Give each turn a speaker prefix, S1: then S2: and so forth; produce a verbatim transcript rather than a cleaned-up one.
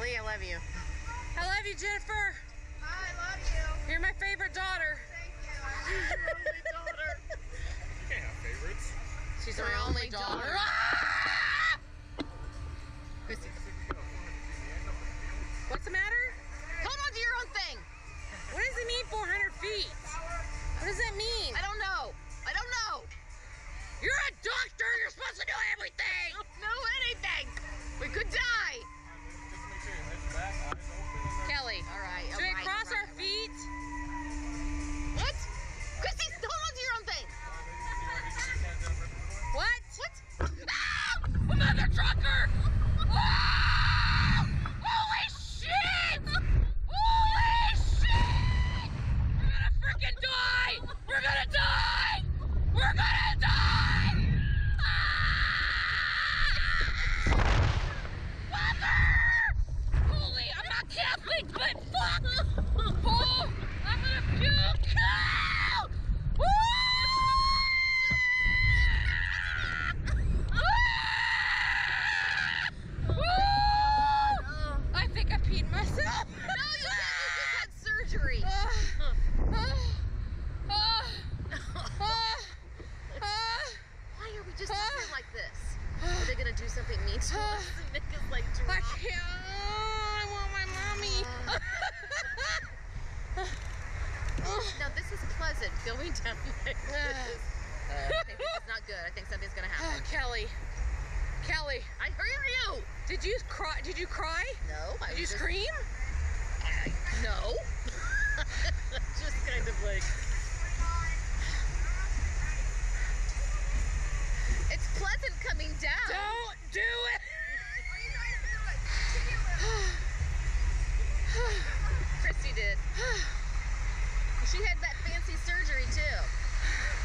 S1: Kelly, I love you. I love you, Jennifer.
S2: I love you.
S1: You're my favorite daughter.
S2: Thank you. I'm your only daughter.
S3: You can't have favorites.
S1: She's
S2: My
S1: our only,
S2: only
S1: daughter.
S2: daughter.
S1: Ah! What's the matter?
S2: Hold on to your own thing.
S1: What does it mean, four hundred feet? What does that mean?
S2: I don't know. I don't know.
S1: You're a doctor. You're supposed to know everything.
S2: I don't know anything. We could die.
S3: Just make sure your head's back, eyes open, and then...
S1: Kelly,
S2: All right.
S1: should we cross our feet?
S2: What? Christy, hold on to your own thing.
S1: What?
S2: What?
S1: Ah! Another trucker! Ah! Holy shit! Holy shit! We're gonna freaking die! We're gonna die! We're gonna die! Ah! Mother! Holy, I'm not Catholic, but fuck! Oh, I'm gonna puke! Ah! Woo! I think I peed myself.
S2: No, you can't. You just had surgery.
S1: Ah, ah, ah, ah,
S2: Why are we just
S1: Ah.
S2: talking like this? Are they gonna do something mean to us and make us like drop?
S1: I can't. Oh, I want my mommy.
S2: Now this is pleasant going down like this. I think this is not good. I think something's gonna
S1: Oh,
S2: happen.
S1: Kelly, Kelly,
S2: I hear you.
S1: did you cry? Did you cry?
S2: No, I
S1: Did you
S2: was just,
S1: scream?
S2: I, no. Just kind of like. It's pleasant coming down.
S1: Don't do it.
S2: Christy did. She had that fancy surgery too.